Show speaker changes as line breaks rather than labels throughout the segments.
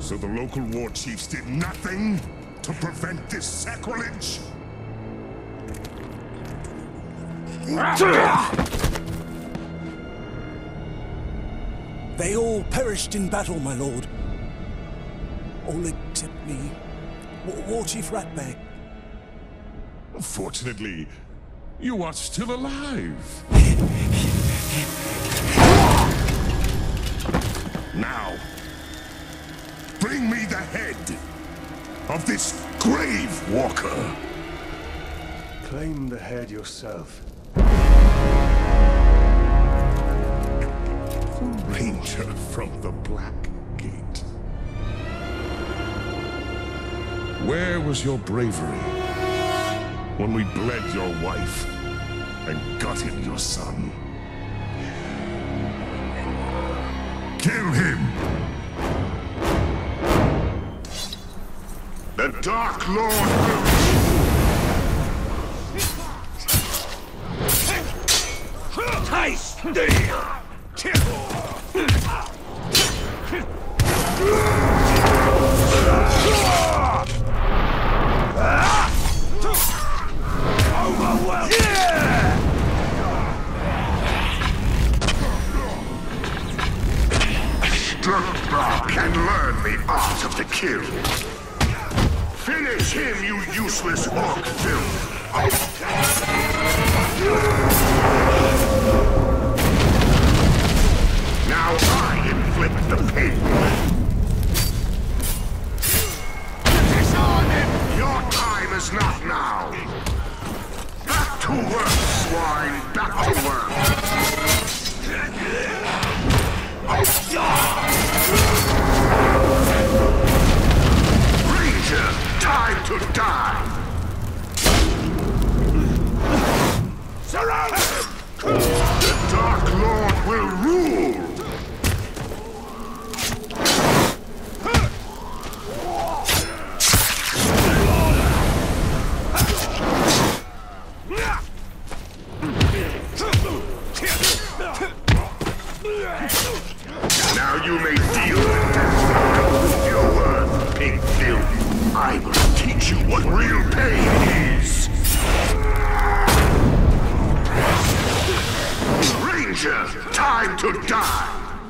So the local war chiefs did nothing to prevent this sacrilege?
They all perished in battle, my lord. All except me. War Chief Ratbag.
Fortunately, you are still alive. Now, bring me the head of this Grave Walker.
Claim the head yourself.
The Ranger from the Black Gate. Where was your bravery when we bled your wife and gutted your son? Kill him! The Dark Lord will...
Taste
Step back and learn the art of the kill. Finish him, you useless orc filth! Now I inflict the pain. Disarm him! Your time is not now. Back to work, swine! Back to work! Ranger, time to die! Surround him! The Dark Lord will rule! Now you may deal the death of your worth, pig filth. I will teach you what real pain is. Ranger, time to die!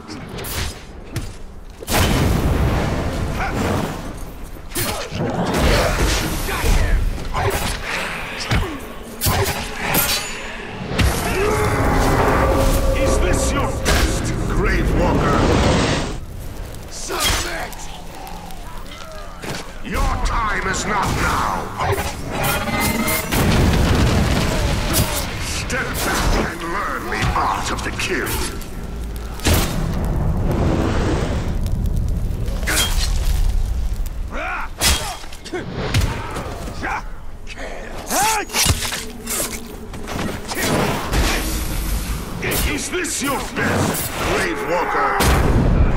Is this your best, Grave Walker? Submit! Your time is not now! Step back and learn the art of the kill. Is this your best, Grave Walker?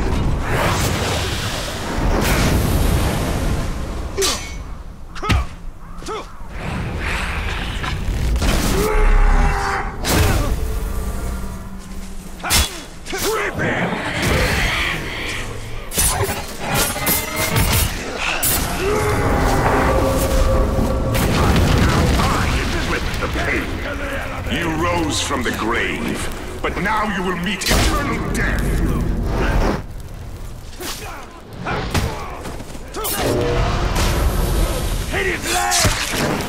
You rose from the grave, but now you will meet eternal death. Hit his leg!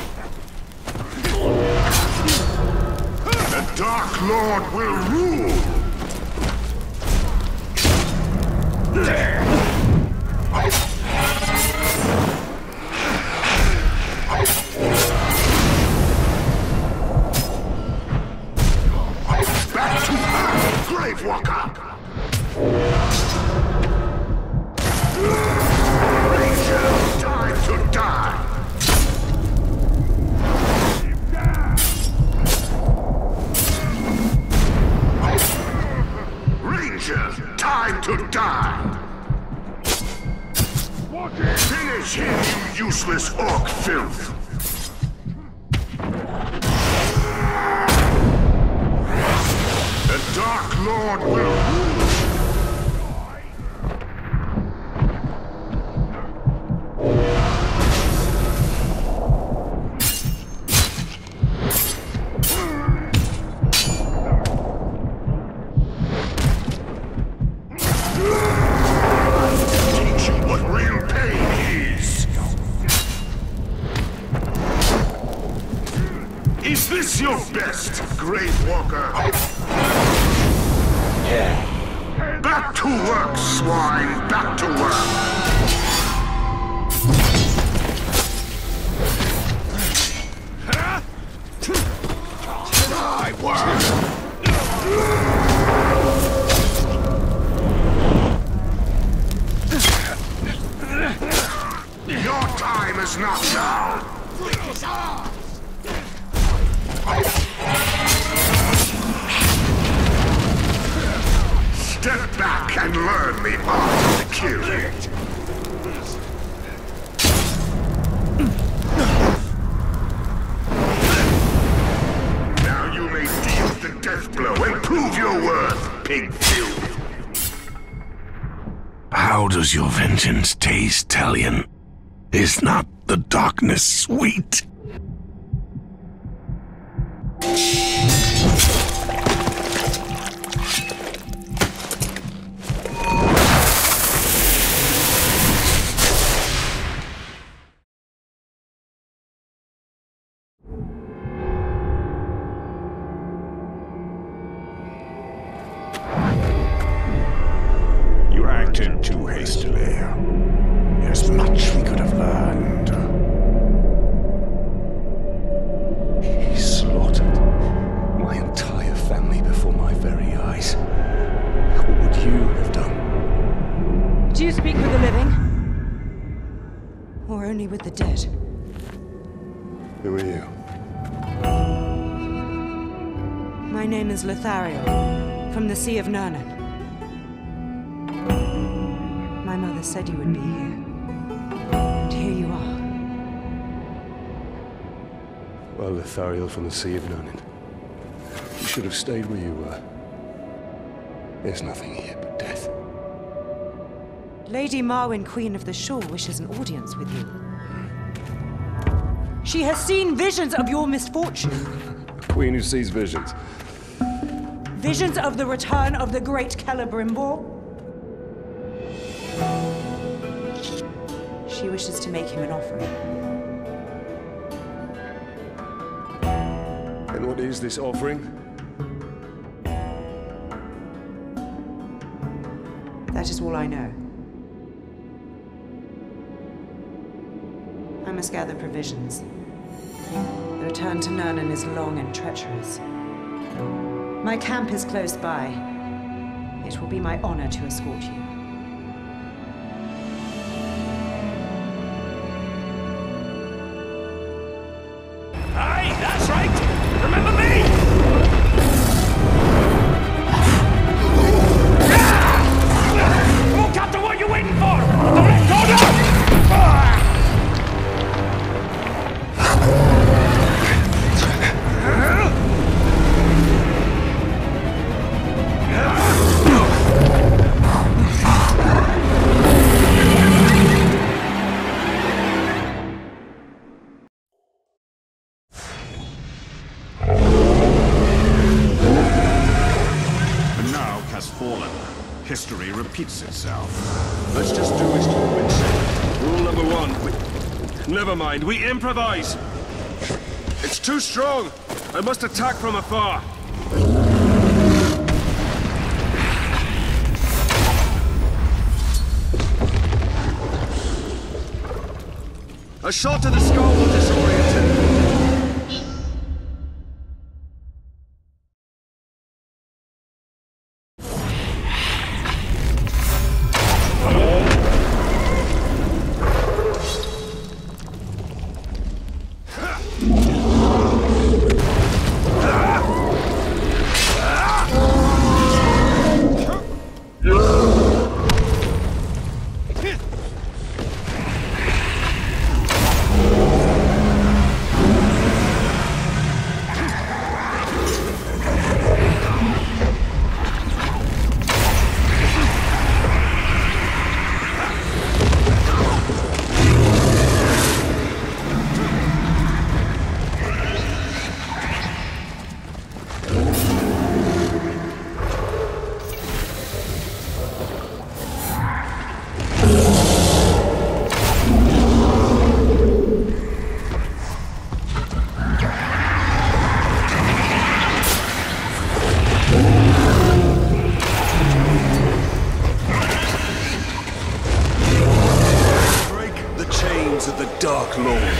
The Dark Lord will rule! Back to Earth, Grave Walker! Ranger, time to die! Ranger, time to die! Finish him, you useless orc filth! The Dark Lord will rule! Is this your best, Grave Walker? Back to work, swine! Back to work! I work! Your time is not now! Step back and learn the art of the kill. Now you may deal the death blow and prove your worth, pig filth.
How does your vengeance taste, Talion? Is not the darkness sweet?
You acted too hastily. There's much we could have learned. He slaughtered my entire family before my very eyes. What would you have done?
Do you speak with the living? Or only with the dead?
Who are you?
My name is Lithariel, from the Sea of Nurnen. My mother said you would be here. And here you are.
Well, Lithariel from the Sea of Nurnen. You should have stayed where you were. There's nothing here but death.
Lady Marwyn, Queen of the Shore, wishes an audience with you. She has seen visions of your misfortune.
A queen who sees visions.
Visions of the return of the great Celebrimbor. She wishes to make him an offering.
And what is this offering?
That is all I know. I must gather provisions. The return to Nurnen is long and treacherous. My camp is close by. It will be my honor to escort you.
Aye, that's right! Remember me! Come on, Captain, what are you waiting for? Go down!
History repeats itself. Let's just do as Torwin said. Rule number one. Never mind, we improvise! It's too strong! I must attack from afar. A shot to the skull will disorient him.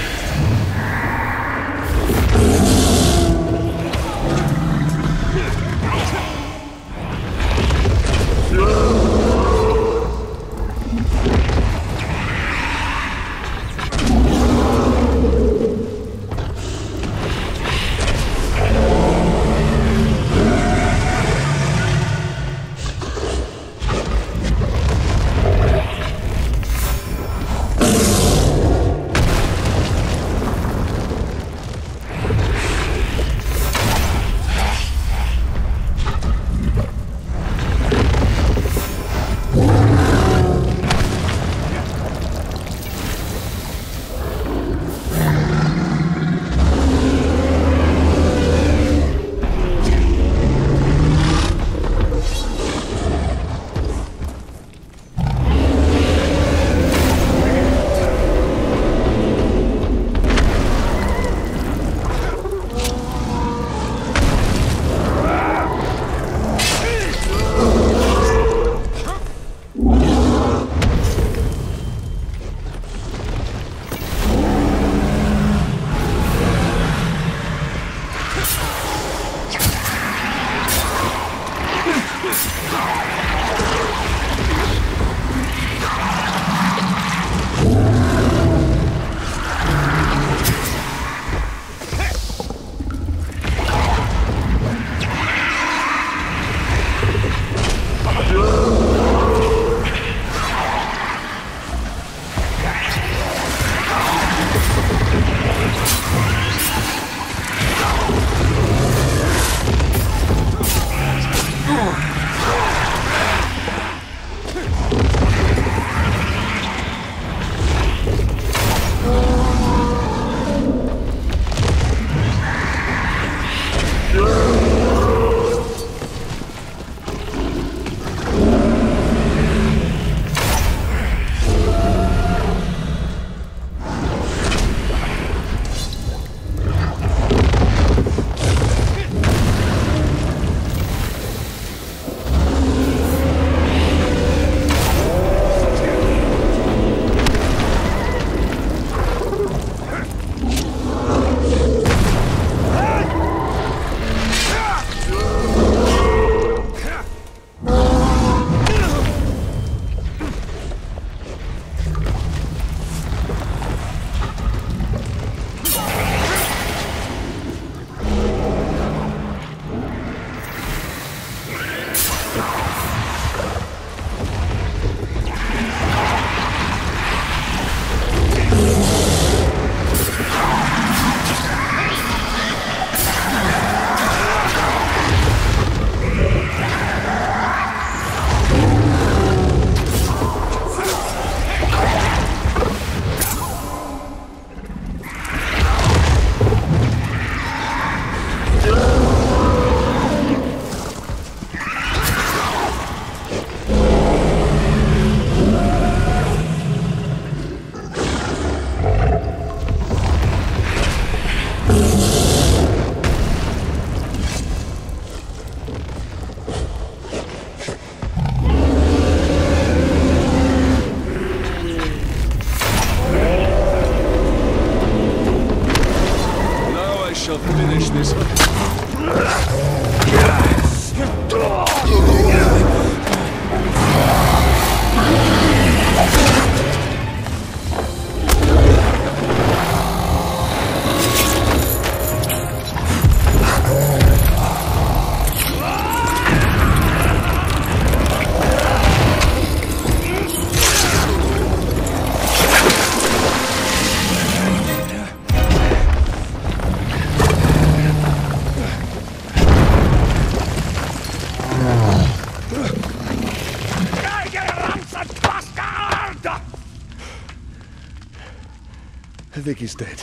I think he's dead.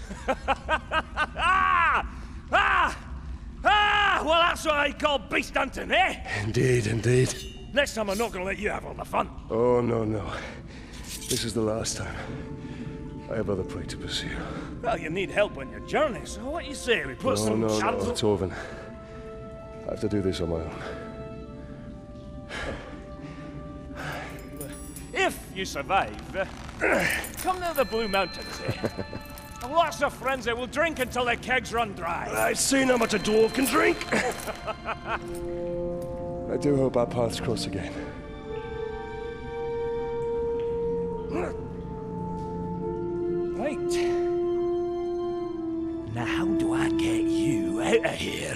Well, that's what I call beast hunting, eh?
Indeed, indeed.
Next time I'm not gonna let you have all the fun.
Oh, no, no. This is the last time. I have other prey to pursue.
Well, you need help on your journey, so what do you say? We put some
No,
shadows...
Torvin. I have to do this on my own.
If you survive, come to the Blue Mountains, eh? Pass of frenzy. We'll drink until the kegs run dry.
I've seen how much a dwarf can drink. I do hope our paths cross again.
Right. Now how do I get you out of here?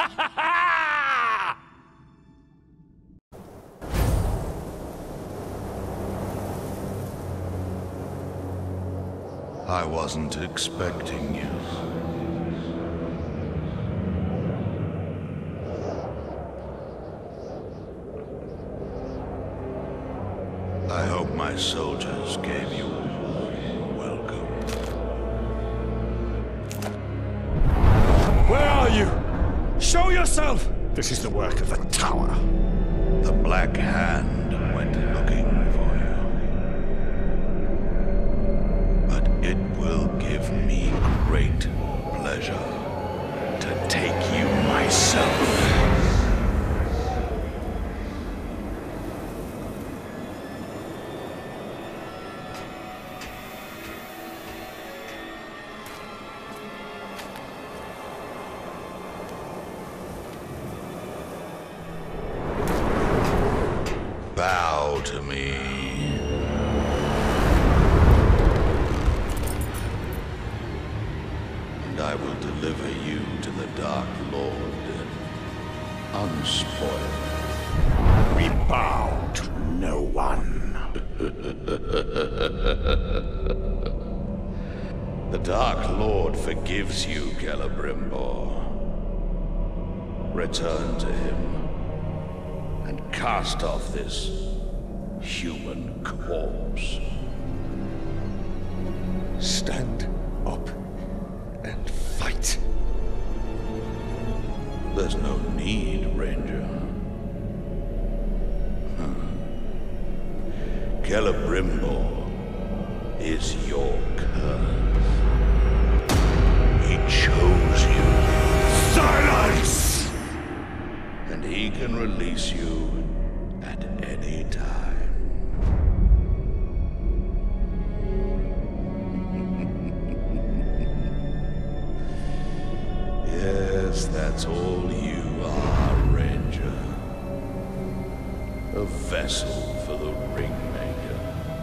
I wasn't expecting you. I hope my soldiers gave you a welcome.
Where are you? Show yourself!
This is the work of the Tower. The Black Hand went looking for you. But it will give me great pleasure to take you myself. Bow to me. And I will deliver you to the Dark Lord, unspoiled. We bow to no one. The Dark Lord forgives you, Celebrimbor. Return to him and cast off this human corpse.
Stand up and fight.
There's no need, Ranger. Celebrimbor is your curse. He chose you. Silence! And he can release you at any time. Yes, that's all you are, Ranger. A vessel for the Ringmaker.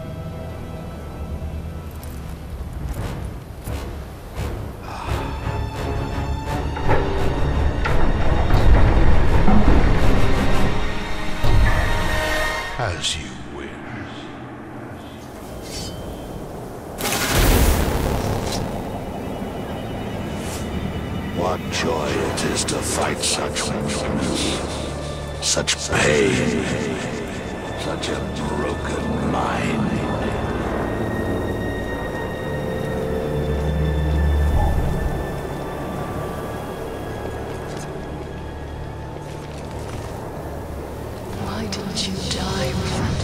As you wish. What joy it is to fight such weakness, such pain, such a broken mind.
Why didn't you die, Rand?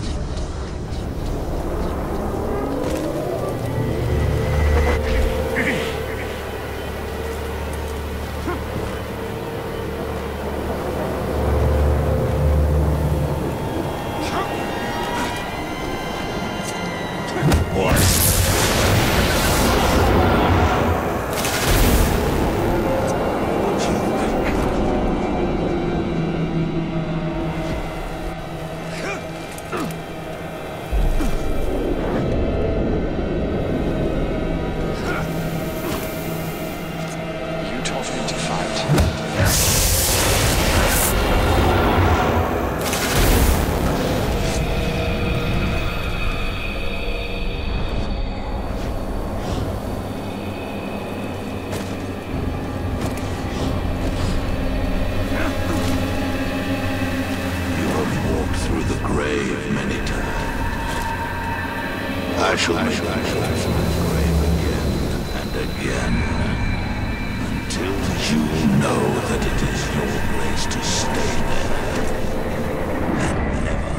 I shall make you grave again and again, until you know that it is your place to stay there and never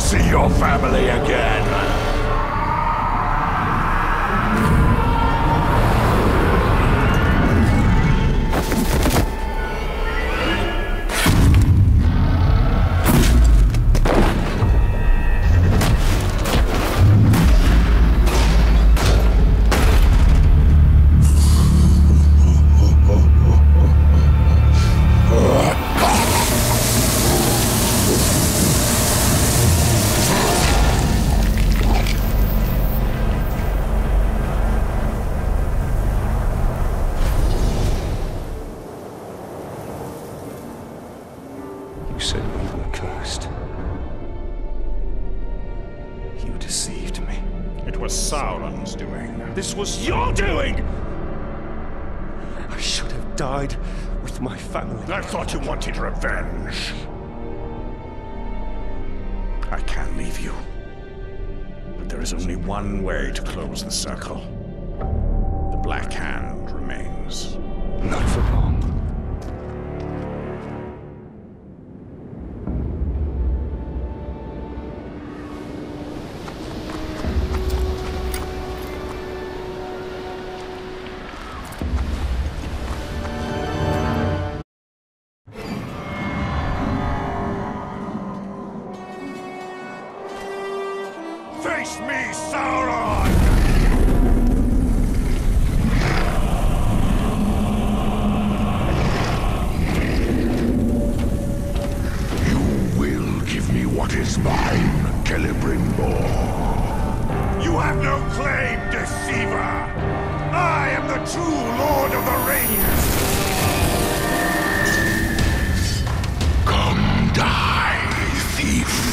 see your family again.
You said we were cursed. You deceived me.
It was Sauron's doing. This was your doing!
I should have died with my family.
I thought you wanted revenge. I can leave you. But there is only one way to close the circle. The Black Hand remains.
Not for long.
Face me, Sauron!
You will give me what is mine, Celebrimbor.
You have no claim, deceiver! I am the true Lord of the Rings!
Come die, thief.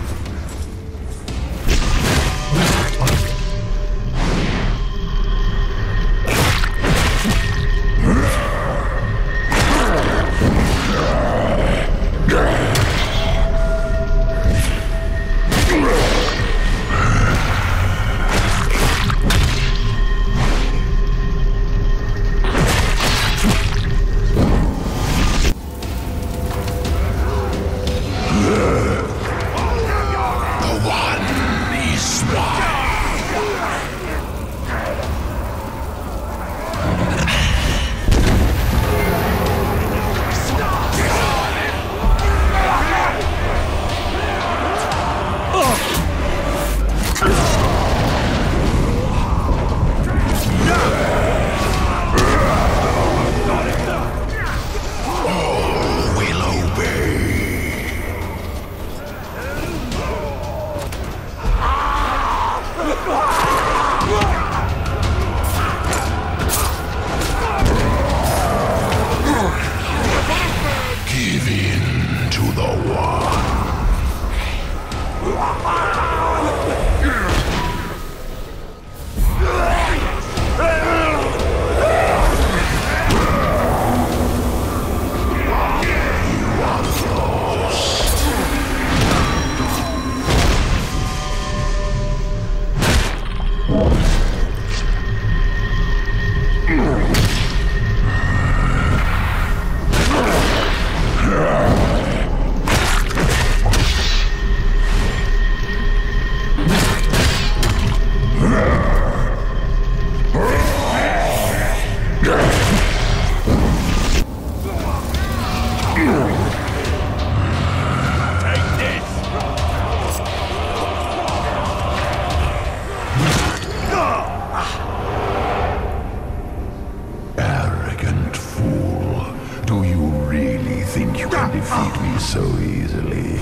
Defeat me so easily.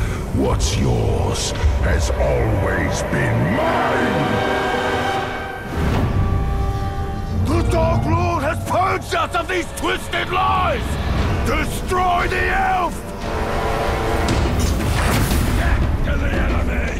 What's yours has always been mine.
The Dark Lord has purged us of these twisted lies! Destroy the elf! Get to the enemy!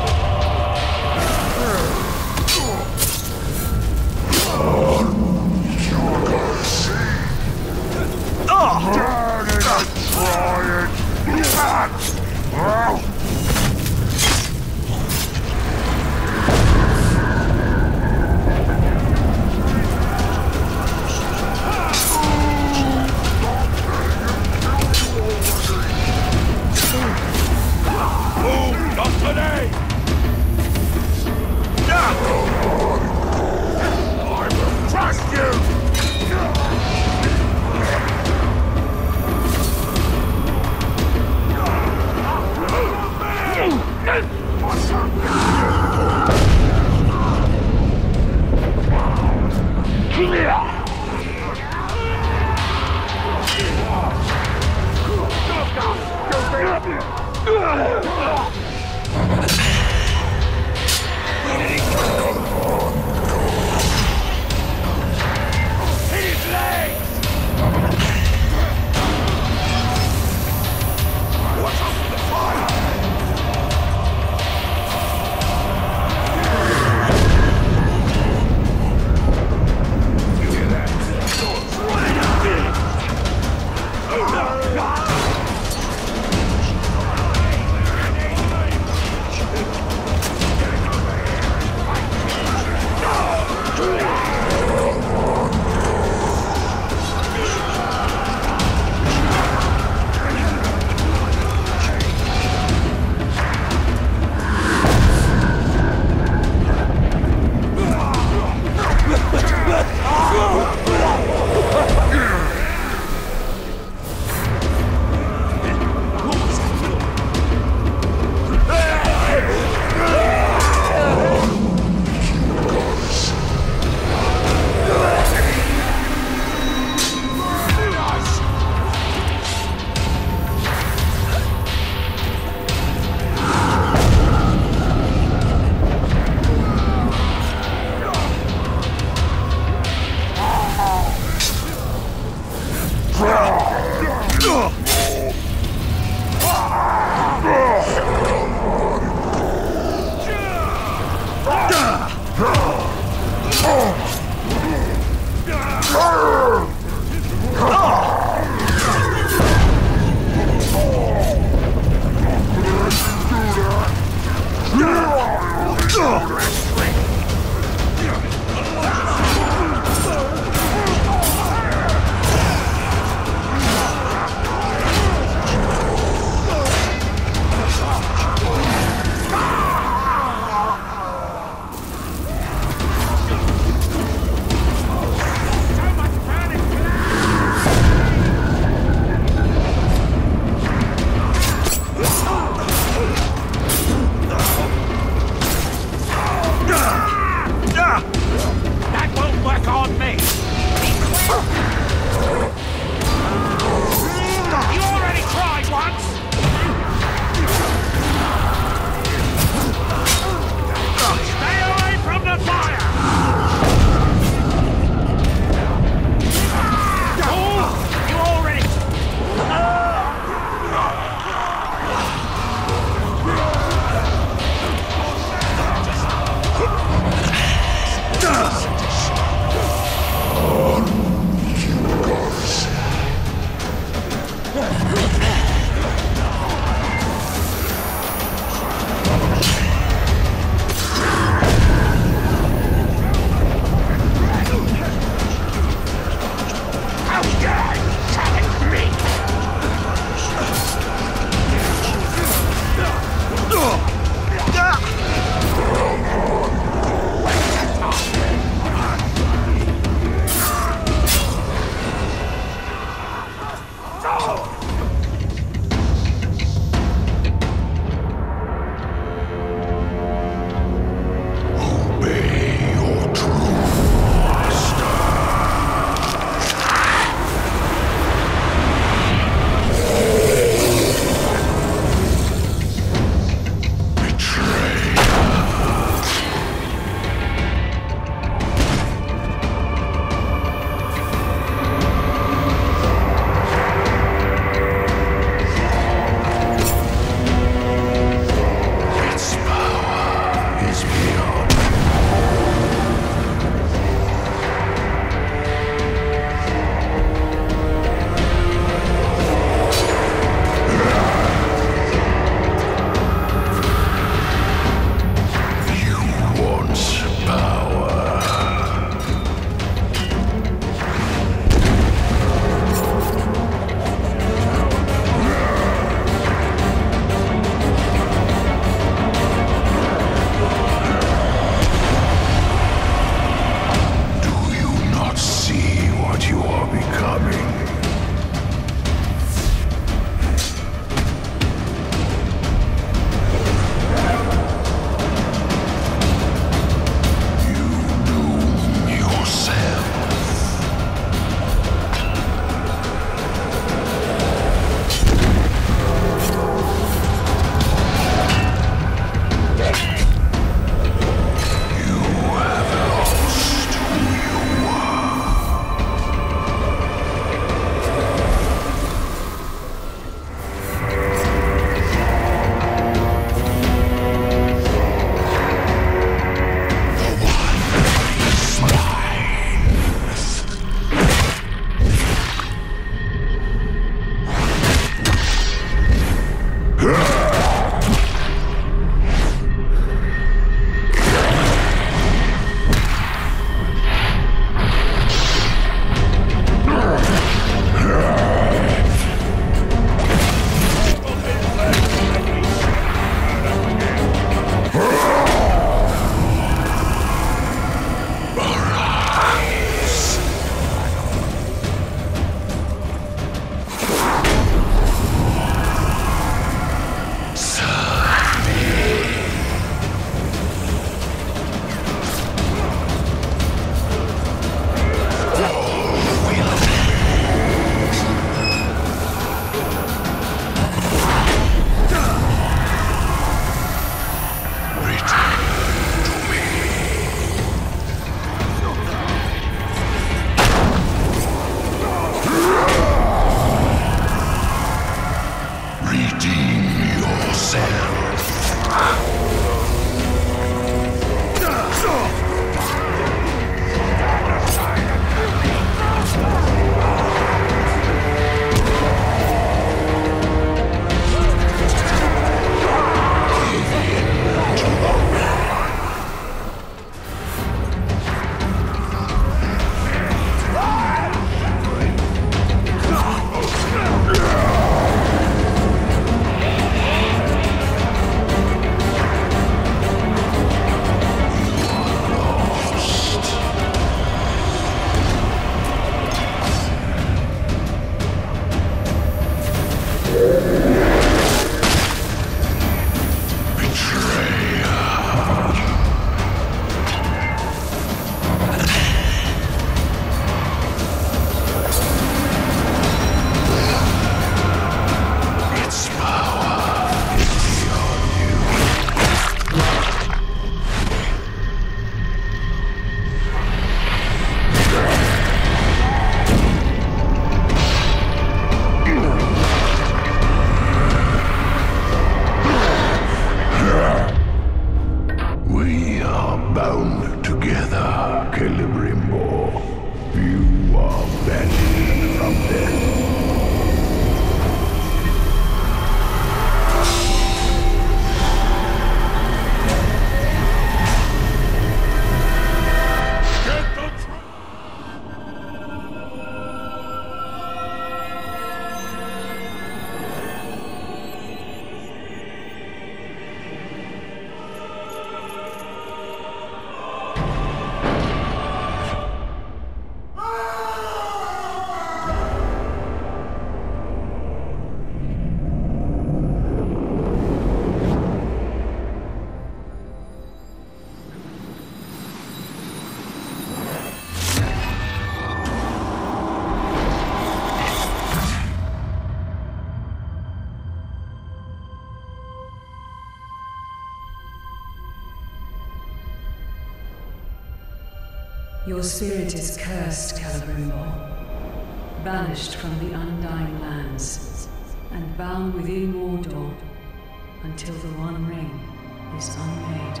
Your spirit is cursed, Celebrimbor. Banished from the Undying Lands, and bound within Mordor until the One Ring is unmade.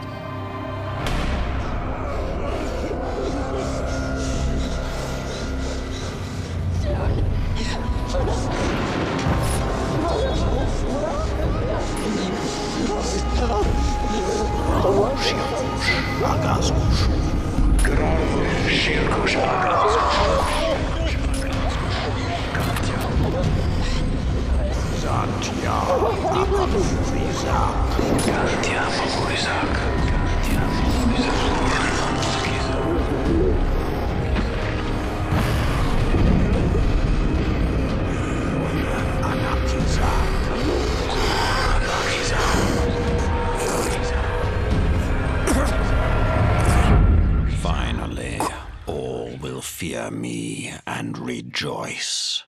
Finally, all will fear me and rejoice.